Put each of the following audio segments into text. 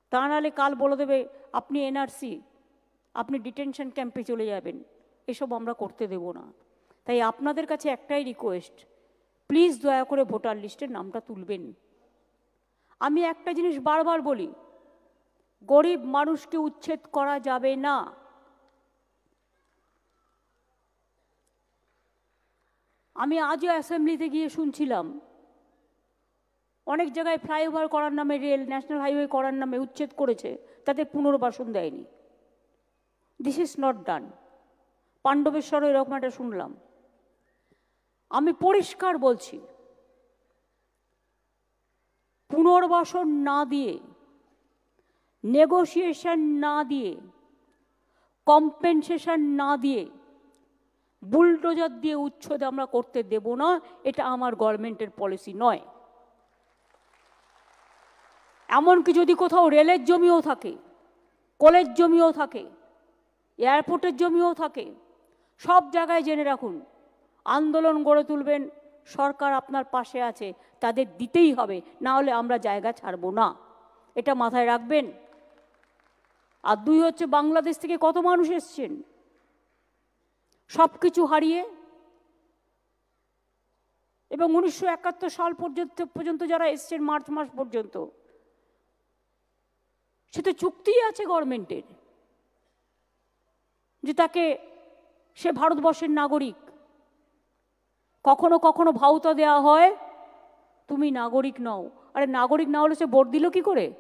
তা নাহলে কাল বলে দেবে আপনি এনআরসি, আপনি ডিটেনশন ক্যাম্পে চলে যাবেন। এসব আমরা করতে দেব না। তাই আপনাদের কাছে একটাই রিকোয়েস্ট, প্লিজ দয়া করে ভোটার লিস্টের নামটা তুলবেন। আমি একটা জিনিস বারবার বলি, গরিব মানুষকে উচ্ছেদ করা যাবে না। আমি আজও অ্যাসেম্বলিতে গিয়ে শুনছিলাম অনেক জায়গায় ফ্লাইওভার করার নামে, রেল ন্যাশনাল হাইওয়ে করার নামে উচ্ছেদ করেছে, তাদের পুনর্বাসন দেয়নি। This is not done. পাণ্ডবেশ্বরও এরকম একটা শুনলাম। আমি পরিষ্কার বলছি, পুনর্বাসন না দিয়ে, নেগোসিয়েশন না দিয়ে, কম্পেনসেশন না দিয়ে, বুলডোজার দিয়ে উচ্ছেদ আমরা করতে দেব না। এটা আমার গভর্নমেন্টের পলিসি নয়। এমনকি যদি কোথাও রেলের জমিও থাকে, কলেজ জমিও থাকে, এয়ারপোর্টের জমিও থাকে, সব জায়গায় জেনে রাখুন, আন্দোলন গড়ে তুলবেন, সরকার আপনার পাশে আছে, তাদের দিতেই হবে, না হলে আমরা জায়গা ছাড়ব না। এটা মাথায় রাখবেন। আর দুই হচ্ছে, বাংলাদেশ থেকে কত মানুষ এসছেন সব কিছু হারিয়ে, এবং 1971 সাল পর্যন্ত যারা এসছেন, মার্চ মাস পর্যন্ত, সে তো চুক্তি আছে গভর্নমেন্টের যে তাকে, সে ভারতবর্ষের নাগরিক। কখনো কখনো ভাউতা দেওয়া হয় তুমি নাগরিক নও। আরে নাগরিক না হলে সে ভোট দিল কি করে?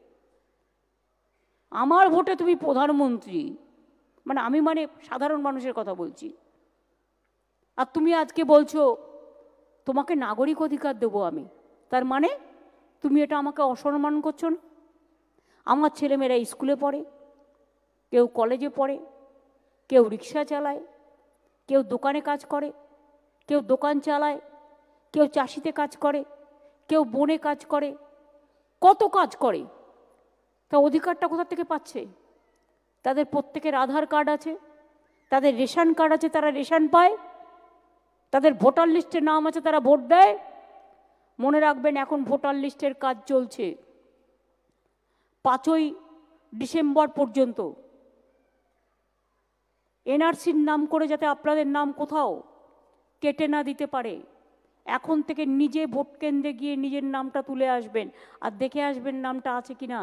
আমার ভোটে তুমি প্রধানমন্ত্রী, আমি সাধারণ মানুষের কথা বলছি, আর তুমি আজকে বলছো তোমাকে নাগরিক অধিকার দেবো আমি। তার মানে তুমি এটা আমাকে অসম্মান করছো না? আমার ছেলেমেয়েরা স্কুলে পড়ে, কেউ কলেজে পড়ে, কেউ রিক্সা চালায়, কেউ দোকানে কাজ করে, কেউ দোকান চালায়, কেউ চাষিতে কাজ করে, কেউ বনে কাজ করে, কত কাজ করে। তা অধিকারটা কোথা থেকে পাচ্ছে? তাদের প্রত্যেকের আধার কার্ড আছে, তাদের রেশন কার্ড আছে, তারা রেশন পায়, তাদের ভোটার লিস্টে নাম আছে, তারা ভোট দেয়। মনে রাখবেন, এখন ভোটার লিস্টের কাজ চলছে 5ই ডিসেম্বর পর্যন্ত। এনআরসির নাম করে যাতে আপনাদের নাম কোথাও কেটে না দিতে পারে, এখন থেকে নিজে ভোট কেন্দ্রে গিয়ে নিজের নামটা তুলে আসবেন, আর দেখে আসবেন নামটা আছে কিনা।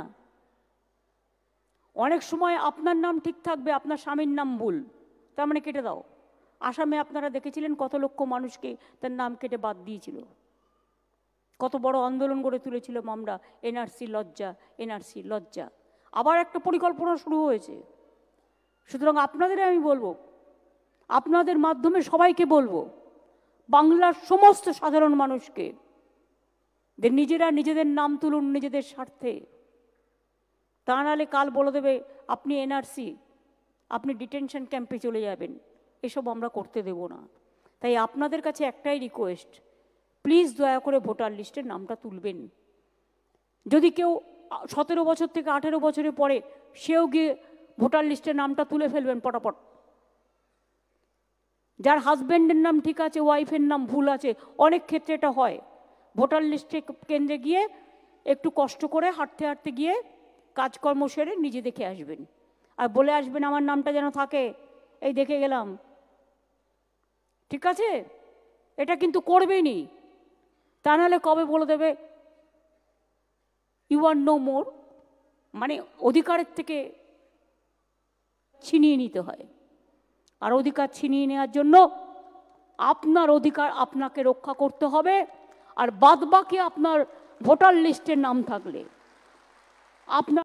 অনেক সময় আপনার নাম ঠিক থাকবে, আপনার স্বামীর নাম ভুল, তার মানে কেটে দাও। আসামে আপনারা দেখেছিলেন কত লক্ষ মানুষকে তার নাম কেটে বাদ দিয়েছিল, কত বড় আন্দোলন গড়ে তুলেছিল আমরা, এনআরসি লজ্জা, এনআরসি লজ্জা। আবার একটা পরিকল্পনা শুরু হয়েছে। সুতরাং আপনাদের আমি বলবো, আপনাদের মাধ্যমে সবাইকে বলবো, বাংলার সমস্ত সাধারণ মানুষকে, নিজেরা নিজেদের নাম তুলুন নিজেদের স্বার্থে। তা নাহলে কাল বলে দেবে আপনি এনআরসি, আপনি ডিটেনশন ক্যাম্পে চলে যাবেন। এসব আমরা করতে দেব না। তাই আপনাদের কাছে একটাই রিকোয়েস্ট, প্লিজ দয়া করে ভোটার লিস্টের নামটা তুলবেন। যদি কেউ 17 বছর থেকে 18 বছরে পরে, সেও গিয়ে ভোটার লিস্টের নামটা তুলে ফেলবেন পটাপট। যার হাজব্যান্ডের নাম ঠিক আছে, ওয়াইফের নাম ভুল আছে, অনেক ক্ষেত্রে এটা হয়। ভোটার লিস্টে কেন্দ্রে গিয়ে একটু কষ্ট করে হাঁটতে হাঁটতে গিয়ে কাজকর্ম সেরে নিজে দেখে আসবেন, আর বলে আসবেন আমার নামটা যেন থাকে, এই দেখে গেলাম। ঠিক আছে? এটা কিন্তু করবেনই, তা নাহলে কবে বলে দেবে ইউ আর নো মোর, অধিকারের থেকে ছিনিয়ে নিতে হয়। আর অধিকার ছিনিয়ে নেওয়ার জন্য আপনার অধিকার আপনাকে রক্ষা করতে হবে। আর বাদবাকি আপনার ভোটার লিস্টের নাম থাকলে আপনার